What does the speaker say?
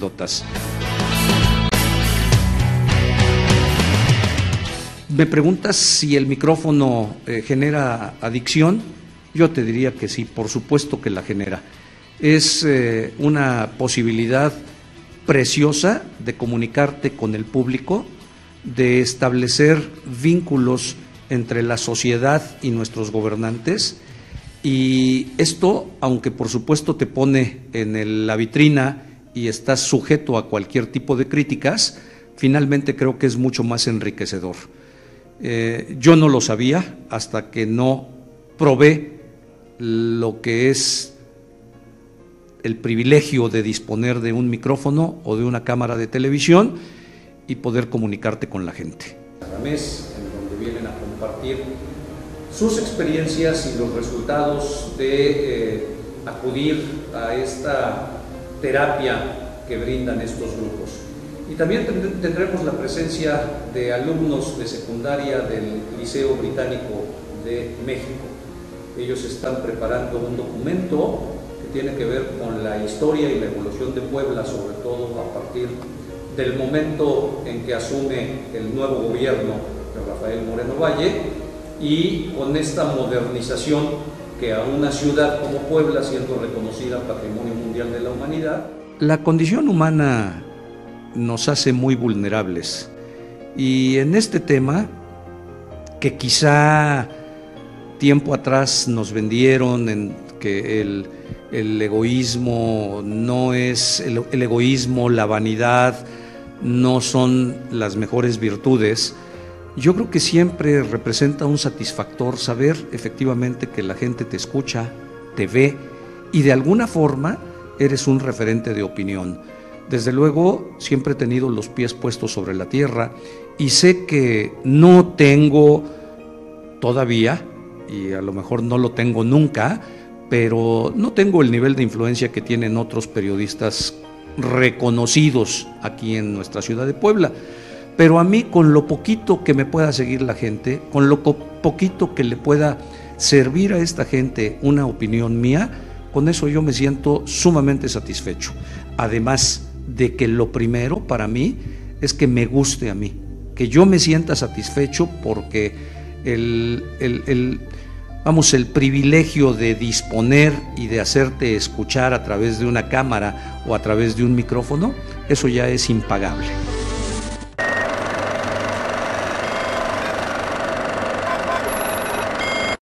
anécdotas. Me preguntas si el micrófono genera adicción. Yo te diría que sí, por supuesto que la genera. Es una posibilidad preciosa de comunicarte con el público, de establecer vínculos entre la sociedad y nuestros gobernantes, y esto, aunque por supuesto te pone en la vitrina y estás sujeto a cualquier tipo de críticas, finalmente creo que es mucho más enriquecedor. Yo no lo sabía hasta que no probé lo que es el privilegio de disponer de un micrófono o de una cámara de televisión y poder comunicarte con la gente. Cada mes, en donde vienen a compartir sus experiencias y los resultados de acudir a esta terapia que brindan estos grupos. Y también tendremos la presencia de alumnos de secundaria del Liceo Británico de México. Ellos están preparando un documento que tiene que ver con la historia y la evolución de Puebla, sobre todo a partir del momento en que asume el nuevo gobierno de Rafael Moreno Valle, y con esta modernización que a una ciudad como Puebla, siendo reconocida Patrimonio Mundial de la Humanidad. La condición humana nos hace muy vulnerables, y en este tema, que quizá tiempo atrás nos vendieron en que el egoísmo no es el egoísmo, la vanidad no son las mejores virtudes. Yo creo que siempre representa un satisfactor saber efectivamente que la gente te escucha, te ve y de alguna forma eres un referente de opinión. Desde luego siempre he tenido los pies puestos sobre la tierra y sé que no tengo todavía, y a lo mejor no lo tengo nunca, pero no tengo el nivel de influencia que tienen otros periodistas reconocidos aquí en nuestra ciudad de Puebla. Pero a mí, con lo poquito que me pueda seguir la gente, con lo poquito que le pueda servir a esta gente una opinión mía, con eso yo me siento sumamente satisfecho. Además de que lo primero para mí es que me guste a mí, que yo me sienta satisfecho, porque el privilegio de disponer y de hacerte escuchar a través de una cámara o a través de un micrófono, eso ya es impagable.